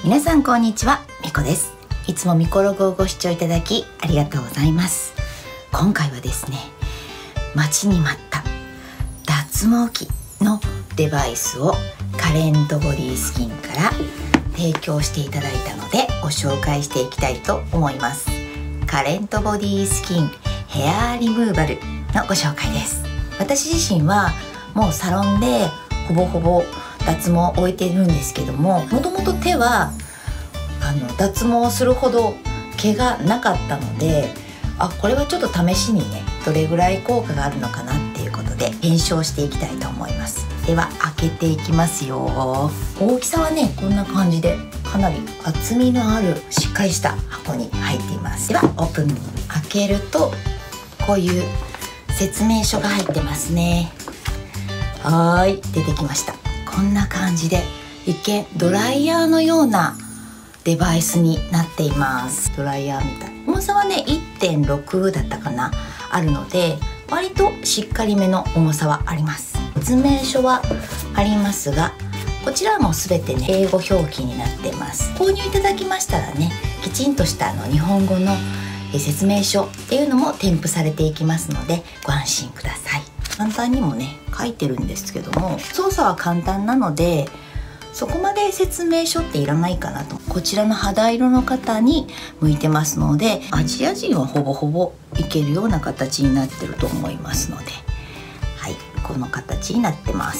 皆さんこんにちは、みこです。いつもみこログをご視聴いただきありがとうございます。今回はですね、待ちに待った脱毛器のデバイスをカレントボディスキンから提供していただいたのでご紹介していきたいと思います。カレントボディスキンヘアリムーバルのご紹介です。私自身はもうサロンでほぼほぼ脱毛を終えているんですけども、もともと手は脱毛するほど毛がなかったので、これはちょっと試しにね、どれぐらい効果があるのかなっていうことで検証していきたいと思います。では開けていきますよ。大きさはね、こんな感じでかなり厚みのあるしっかりした箱に入っています。ではオープン。開けるとこういう説明書が入ってますね。出てきました。こんな感じで一見ドライヤーのようなデバイスになっています。ドライヤーみたい。重さはね 1.6 だったかな、あるので割としっかりめの重さはあります。説明書はありますが、こちらはもうすべてね英語表記になっています。購入いただきましたらね、きちんとした日本語の説明書っていうのも添付されていきますのでご安心ください。簡単にもね書いてるんですけども、操作は簡単なのでそこまで説明書っていらないかなと。こちらの肌色の方に向いてますので、アジア人はほぼほぼいけるような形になってると思いますので、この形になってます。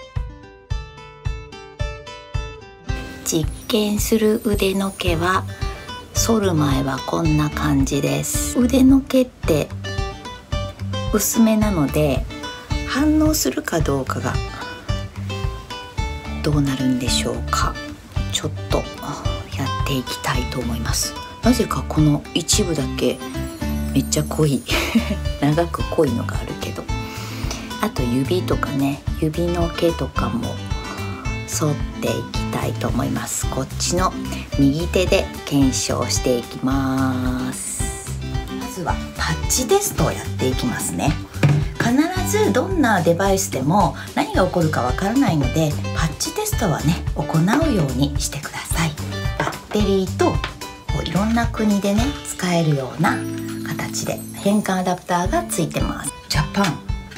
実験する腕の毛は剃る前はこんな感じです。腕の毛って薄めなので反応するかどうかがどうなるんでしょうか。ちょっとやっていきたいと思います。なぜかこの一部だけめっちゃ濃い長く濃いのがあるけど、あと指とかね、指の毛とかも剃っていきたいと思います。こっちの右手で検証していきます。まずはパッチテストをやっていきますね。必ずどんなデバイスでも何が起こるかわからないので、パッチテストはね行うようにしてください。バッテリーといろんな国でね使えるような形で変換アダプターがついてます。ジャパン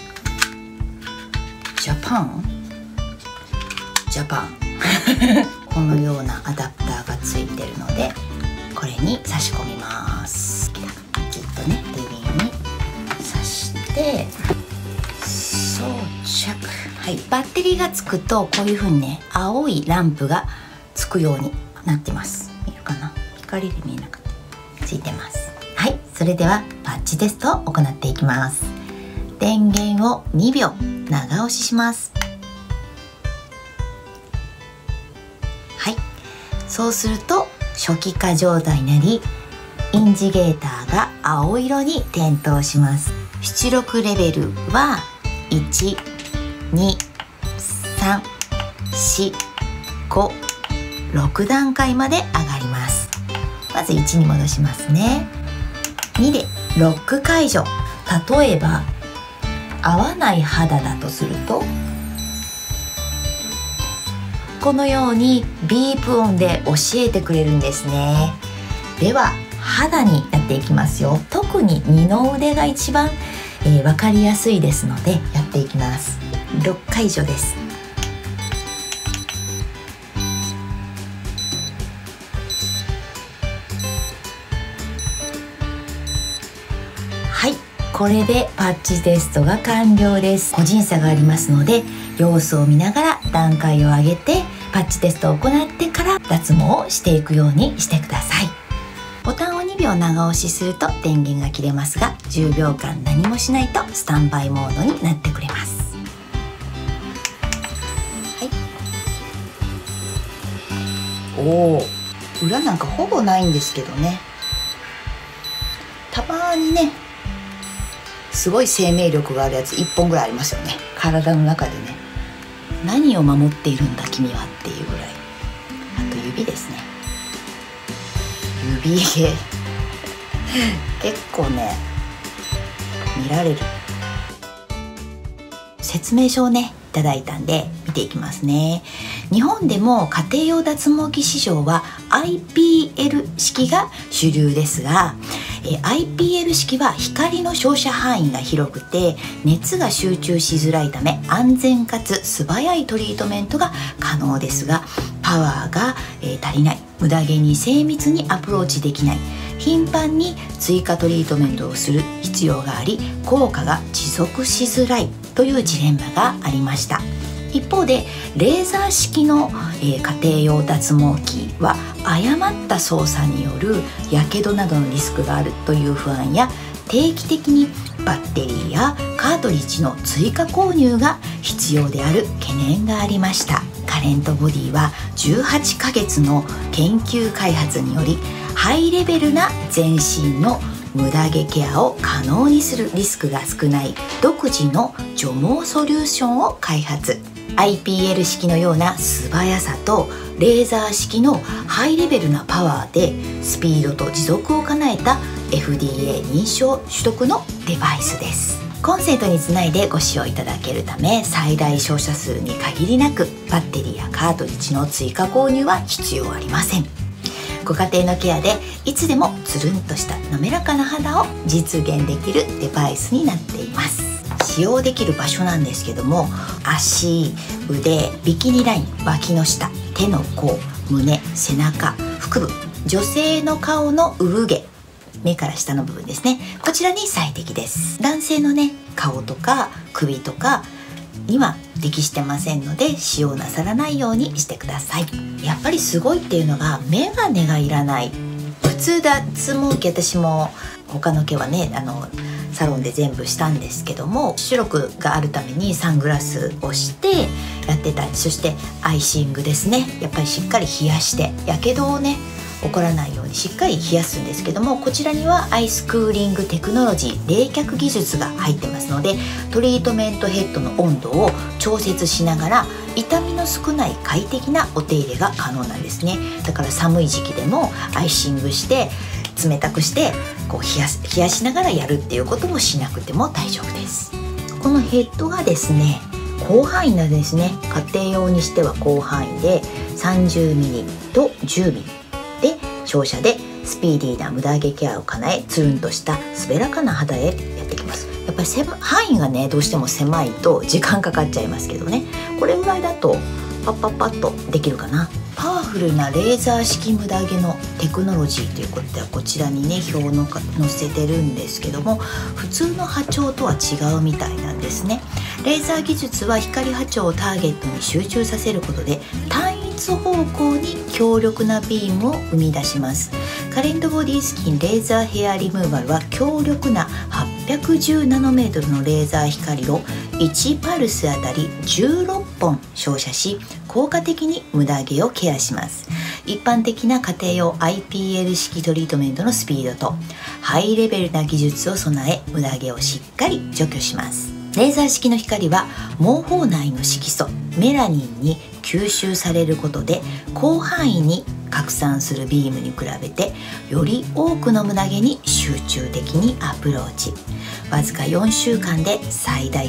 このようなアダプターがついてるので、これに差し込みます。きっとね指に差して装着。バッテリーがつくとこういう風にね青いランプがつくようになってます。見えるかな、光で見えなくてついてます。それではパッチテストを行っていきます。電源を2秒長押しします。そうすると初期化状態になり、インジゲーターが青色に点灯します。出力レベルは1、2、3、4、5、6段階まで上がります。まず1に戻しますね。2でロック解除。例えば合わない肌だとすると、このようにビープ音で教えてくれるんですね。では肌になっていきますよ。特に二の腕が一番、分かりやすいですのでやっていきます。ロック解除です。これでパッチテストが完了です。個人差がありますので様子を見ながら段階を上げてパッチテストを行ってから脱毛をしていくようにしてください。ボタンを2秒長押しすると電源が切れますが、10秒間何もしないとスタンバイモードになってくれます。裏なんかほぼないんですけどね、たまにねすごい生命力があるやつ1本ぐらいありますよね。体の中でね、何を守っているんだ君はっていうぐらい。あと指ですね、指毛結構ね見られる。説明書をねいただいたんで見ていきますね。 日本でも家庭用脱毛器市場は IPL 式が主流ですが、IPL 式は光の照射範囲が広くて熱が集中しづらいため安全かつ素早いトリートメントが可能ですが、パワーが、足りない、無駄毛に精密にアプローチできない、頻繁に追加トリートメントをする必要があり効果が持続しづらいというジレンマがありました。一方でレーザー式の、家庭用脱毛器は誤った操作によるやけどなどのリスクがあるという不安や、定期的にバッテリーやカートリッジの追加購入が必要である懸念がありました。カレントボディは18ヶ月の研究開発によりハイレベルな全身の無駄毛ケアを可能にするリスクが少ない独自の除毛ソリューションを開発。 IPL 式のような素早さとレーザー式のハイレベルなパワーでスピードと持続を叶えた FDA 認証取得のデバイスです。コンセントにつないでご使用いただけるため最大照射数に限りなくバッテリーやカートリッジの追加購入は必要ありません。ご家庭のケアでいつでもつるんとした滑らかな肌を実現できるデバイスになっています。使用できる場所なんですけども、足、腕、ビキニライン、脇の下、手の甲、胸、背中、腹部、女性の顔の産毛、目から下の部分ですね、こちらに最適です。男性のね、顔とか首とかには適してませんので使用なさらないようにしてください。やっぱりすごいっていうのがメガネがいらない。普通脱毛器、私も他の毛はねサロンで全部したんですけども、視力があるためにサングラスをしてやってたり、そしてアイシングですね、やっぱりしっかり冷やしてやけどをね起こらないようにしっかり冷やすんですけども、こちらにはアイスクーリングテクノロジー冷却技術が入ってますので、トリートメントヘッドの温度を調節しながら痛みの少ない快適なお手入れが可能なんですね。だから寒い時期でもアイシングして冷たくしてこう冷やしながらやるっていうこともしなくても大丈夫です。このヘッドがですね広範囲なんですね。家庭用にしては広範囲で 30mm と 10mmで照射でスピーディーな無駄毛ケアを叶え、つるんとした滑らかな肌へやってきます。やっぱり範囲がねどうしても狭いと時間かかっちゃいますけどね、これぐらいだとパッパッパッとできるかな。パワフルなレーザー式無駄毛のテクノロジーということではこちらにね表の載せてるんですけども、普通の波長とは違うみたいなんですね。レーザー技術は光波長をターゲットに集中させることで単一方向に強力なビームを生み出します。カレントボディスキンレーザーヘアリムーバルは強力な810ナノメートルのレーザー光を1パルスあたり16本照射し効果的に無駄毛をケアします。一般的な家庭用 IPL 式トリートメントのスピードとハイレベルな技術を備え無駄毛をしっかり除去します。レーザー式の光は毛包内の色素メラニンに吸収されることで広範囲に拡散するビームに比べてより多くの無駄毛に集中的にアプローチ。わずか4週間で最大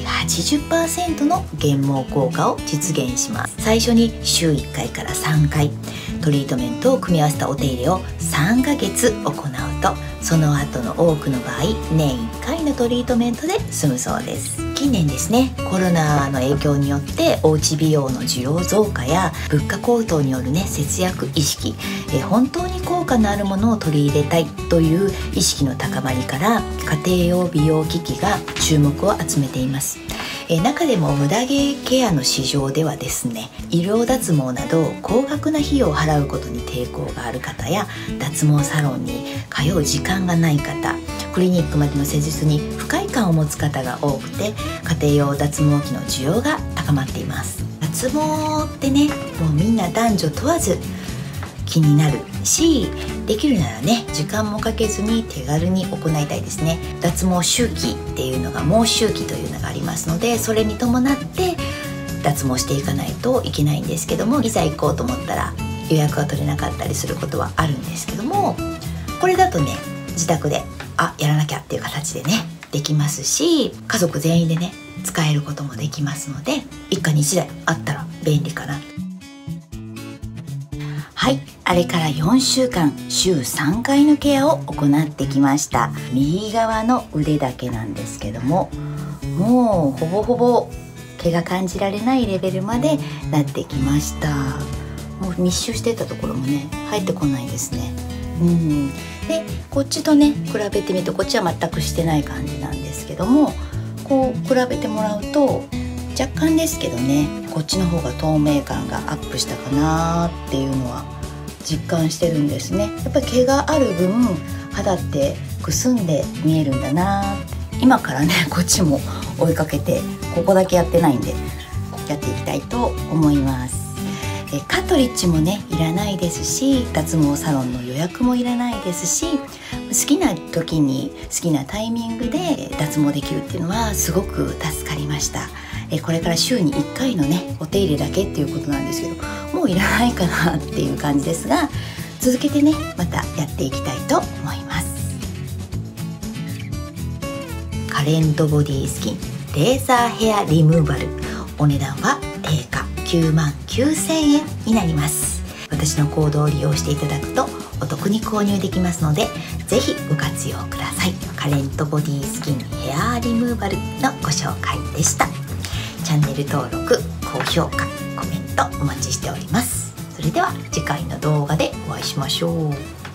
80% の減毛効果を実現します。最初に週1回から3回トリートメントを組み合わせたお手入れを3ヶ月行うと、その後の多くの場合年1回のトリートメントで済むそうです。近年ですね、コロナの影響によっておうち美容の需要増加や物価高騰によるね節約意識、本当に効果のあるものを取り入れたいという意識の高まりから家庭用美容機器が注目を集めています。中でも無駄毛ケアの市場ではですね、医療脱毛など高額な費用を払うことに抵抗がある方や脱毛サロンに通う時間がない方、クリニックまでの施術に不快感を持つ方が多くて家庭用脱毛器の需要が高まっています。脱毛ってねもうみんな男女問わず気になるし、できるならね時間もかけずに手軽に行いたいですね。脱毛周期っていうのが毛周期というのがありますので、それに伴って脱毛していかないといけないんですけども、いざ行こうと思ったら予約が取れなかったりすることはあるんですけども、これだとね自宅でやらなきゃっていう形でねできますし、家族全員でね使えることもできますので、一家に一台あったら便利かな。 はい、あれから4週間週3回のケアを行ってきました。右側の腕だけなんですけども、もうほぼほぼ毛が感じられないレベルまでなってきました。もう密集してたところもね入ってこないですね。でこっちとね比べてみると、こっちは全くしてない感じなんですけども、こう比べてもらうと若干ですけどね、こっちの方が透明感がアップしたかなっていうのは実感してるんですね。やっぱり毛がある分肌ってくすんで見えるんだな。今からねこっちも追いかけて、ここだけやってないんでやっていきたいと思います。カートリッジもねいらないですし、脱毛サロンの予約もいらないですし、好きな時に好きなタイミングで脱毛できるっていうのはすごく助かりました。これから週に1回のねお手入れだけっていうことなんですけど、もういらないかなっていう感じですが、続けてねまたやっていきたいと思います。カレントボディスキンレーザーヘアリムーバル、お値段は定価99,000円になります。私のコードを利用していただくとお得に購入できますので、ぜひご活用ください。カレントボディスキンヘアリムーバルのご紹介でした。チャンネル登録、高評価、コメントお待ちしております。それでは次回の動画でお会いしましょう。